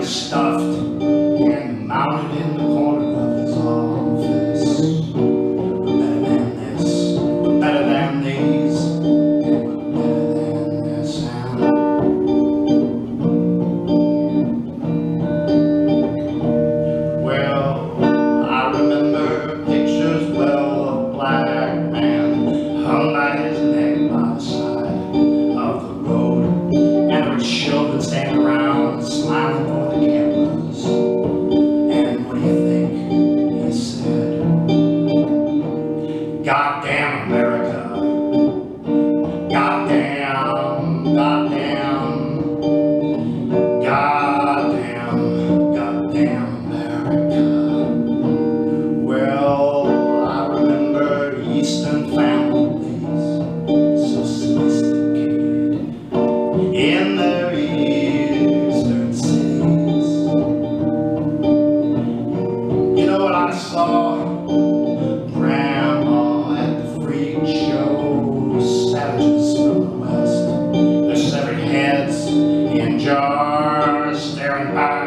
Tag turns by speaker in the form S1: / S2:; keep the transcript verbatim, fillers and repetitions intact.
S1: was stuffed and mounted in the corner of his office. We're better than this, we're better than these, and we're better than this sound. Well, I remember pictures well of a black man hung by his neck by the side of the road, and there were children standing around smiling for the cameras. And what do you think he said? Goddamn America, goddamn, goddamn, goddamn, goddamn America. Well, I remember Eastern families so sophisticated in their eastern cities. You know what I saw? Grandma at the freak show, savages from the west, their severed heads in jars staring back